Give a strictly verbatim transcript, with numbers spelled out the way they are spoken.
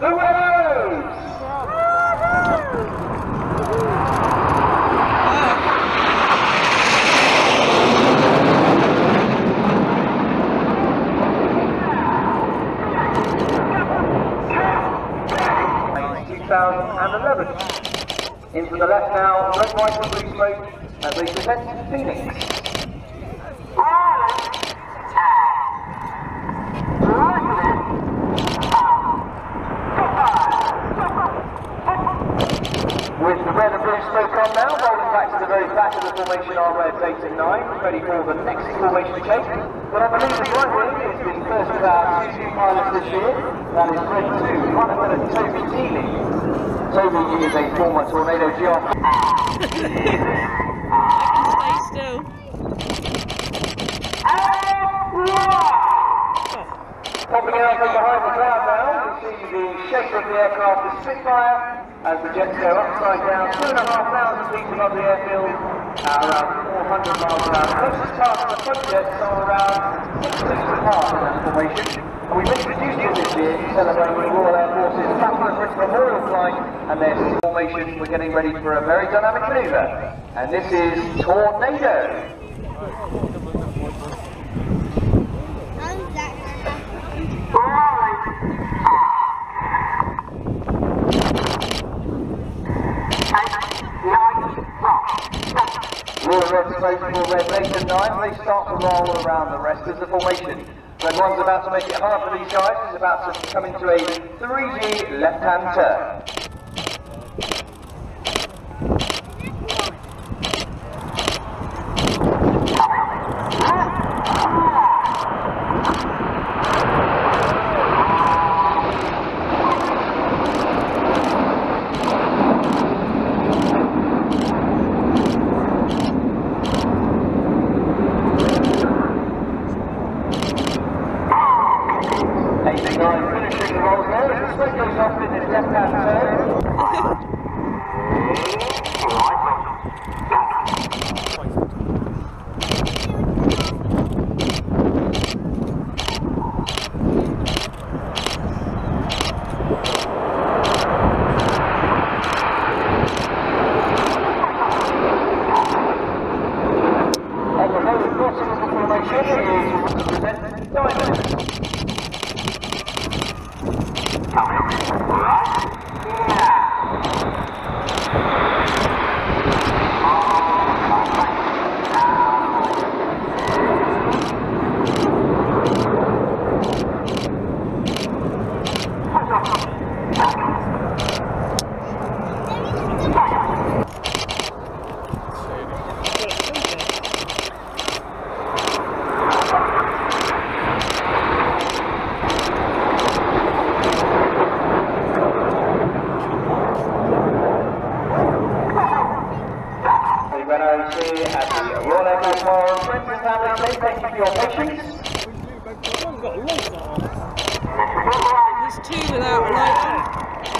the Willows! two thousand eleven. Into the left now, red, white and blue smoke as they present Phoenix. With the red and blue smoke on now, rolling back to the very back of the formation are reds eight and nine, ready for the next formation change. But I believe the right wing is the first of our two pilots this year. That is red two, pilot and Toby Teeley. Toby is a former Tornado G R. I can stay still. Popping out from behind the cloud now, we see the shape of the aircraft, the Spitfire, as the jets go upside down, two and a half thousand feet above the airfield, at around four hundred miles an hour. Closest pass to the front jets are around six minutes apart in that formation. And we've introduced you this year to celebrate the Royal Air Force's Captain British Memorial Flight and their formation. We're getting ready for a very dynamic manoeuvre. And this is Tornado. Royal Red smoke for red eight and nine, they start to roll around the rest of the formation. Red one's about to make it hard for these guys, it's about to come into a three G left-hand turn. Finishing the rolls there, as the smoke goes off in this left-hand turn. And the very bottom of the formation is to present Diamond. Here at the Royal Air Force Memorial, friends and family, thank you for your patience. There's two without a light on.